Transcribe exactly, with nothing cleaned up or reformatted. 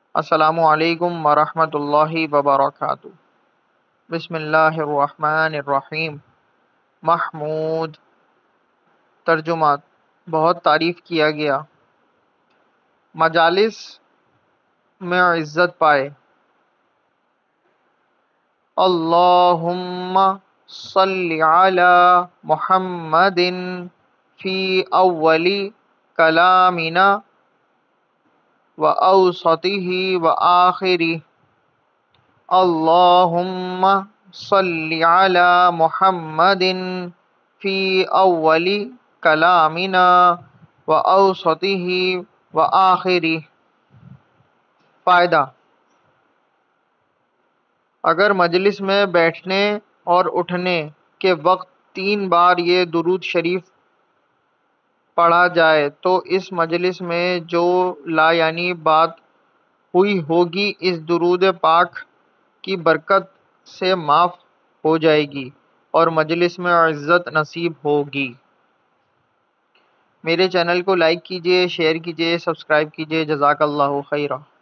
السلام علیکم ورحمۃ اللہ وبرکاتہ۔ بسم اللہ الرحمن الرحیم۔ محمود۔ ترجمہ: بہت تعریف کیا گیا، مجالس میں عزت پائے۔ اللہم صلی علی محمد فی اول کلامنا وأوسطہ وآخرہ۔ اللہم صلی علی محمد فی اول کلامنا وأوسطہ وآخرہ۔ فائدہ: اگر مجلس میں بیٹھنے اور اٹھنے کے وقت تین بار یہ درود شریف پڑھا جائے تو اس مجلس میں جو لایعنی بات ہوئی ہوگی اس درود پاک کی برکت سے معاف ہو جائے گی اور مجلس میں عزت نصیب ہوگی۔ میرے چینل کو لائک کیجیے، شیئر کیجیے، سبسکرائب کیجیے۔ جزاک اللہ خیرا۔